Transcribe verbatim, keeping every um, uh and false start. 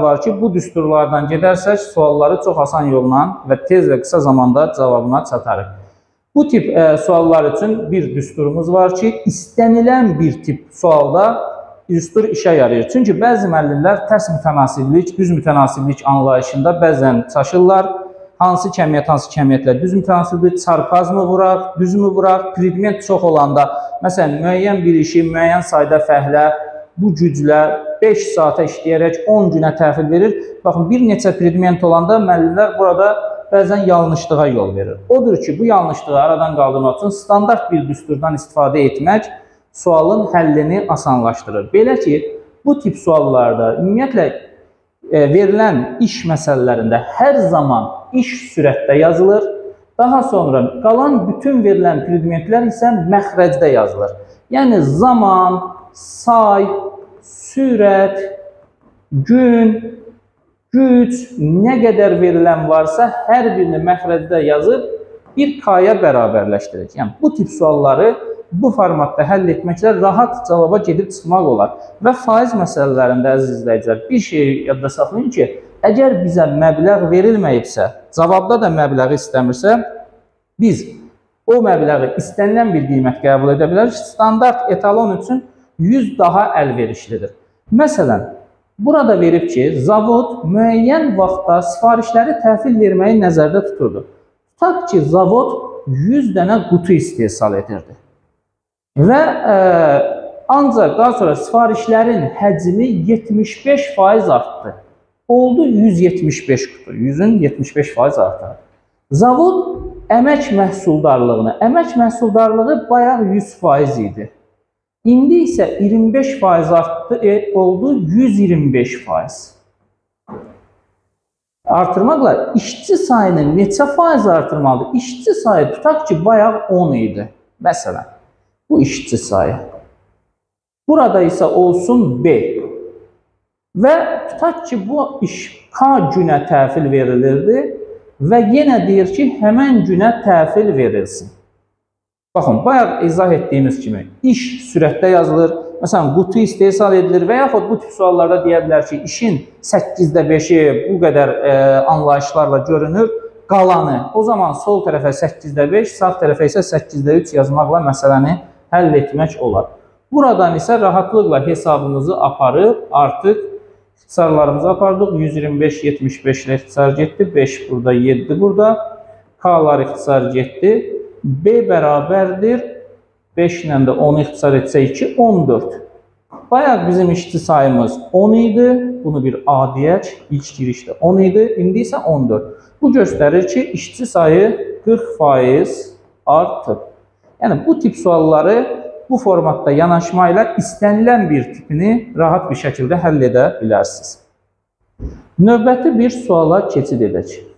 var ki, bu düsturlardan gedərsək, sualları çox asan yolla və tez və qısa zamanda cavabına çatarıq. Bu tip e, suallar üçün bir düsturumuz var ki, istənilən bir tip sualda düstur işə yarayır. Çünki bəzi müəllimlər tərs mütənasiblik, düz mütənasiblik anlayışında bəzən çaşırlar. Hansı kəmiyyət, hansı kəmiyyətlə düz mütənasiblik, sarkazmı vuraq, düzmü vuraq, predmet çox olanda, məsələn, müəyyən bir işi, müəyyən sayda fəhlə bu güclə beş saata işləyərək on günə təhvil verir. Baxın, bir neçə predment olanda müəllimlər burada bəzən yanlışlığa yol verir. Odur ki, bu yanlışlığı aradan qaldırmaq üçün standart bir düsturdan istifadə etmək sualın həllini asanlaşdırır. Belə ki, bu tip suallarda ümumiyyətlə e, verilən iş məsələlərində hər zaman iş sürətdə yazılır. Daha sonra qalan bütün verilən predmetlər isə məxrəcdə yazılır. Yəni zaman, say, sürət, gün, güc, nə qədər verilən varsa hər birini məxrəcdə yazıb bir K-ya bərabərləşdirək. Yəni bu tip sualları bu formatda həll etməklə rahat cavaba gedib çıxmaq olar. Və faiz məsələlərində, əziz izləyicilər, bir şey yadda saxlayın ki, əgər bizə məbləğ verilməyibsə, cavabda da məbləği istəmirsə, biz o məbləği istənilən bir qiymət qəbul edə bilərik. Standart etalon üçün yüz daha əlverişlidir. Məsələn, burada verib ki, zavod müəyyən vaxtda sifarişləri təhvil verməyi nəzərdə tuturdu. Tutaq ki, zavod yüz dənə qutu istehsal edirdi. Və e, ancaq daha sonra sifarişlərin həcmi yetmiş beş faiz artdı. Oldu yüz yetmiş beş qutu, yüzün yetmiş beş faiz artdı. Zavod əmək məhsuldarlığını, əmək məhsuldarlığı bayaq yüz faiz idi. İndi isə iyirmi beş faiz artdı, e, oldu yüz iyirmi beş faiz. Artırmaqla işçi sayını neçə faiz artırmalıdır? İşçi sayı tutaq ki, bayaq on idi. Məsələn, bu işçi sayı. Burada isə olsun B. Və tutaq ki, bu iş K günə təhvil verilirdi və yenə deyir ki, həmən günə təhvil verilsin. Baxın, bayaq izah etdiyimiz kimi iş sürətdə yazılır. Məsələn, qutu istehsal edilir və yaxud bu tip suallarda deyə bilər ki, işin səkkizdə beşi bu qədər e, anlayışlarla görünür, qalanı. O zaman sol tərəfə səkkizdə beş, sağ tərəfə isə səkkizdə üç yazmaqla məsələni həll etmək olar. Buradan isə rahatlıqla hesabımızı aparıb, artıq ixtisarlarımızı apardıq. yüz iyirmi beş, yetmiş beş ilə ixtisar getdi. beş burada, yeddi burada. K'lar ixtisar getdi. B bərabərdir. beş ilə də onu ixtisar etsə iki, on dörd. Bayaq bizim işçi sayımız on idi. Bunu bir A deyək. İlk girişdə on idi. İndi isə on dörd. Bu göstərir ki, işçi sayı qırx faiz artıb. Yəni, bu tip sualları bu formatda yanaşma ilə istənilən bir tipini rahat bir şəkildə həll edə bilərsiniz. Növbəti bir suala keçid edək.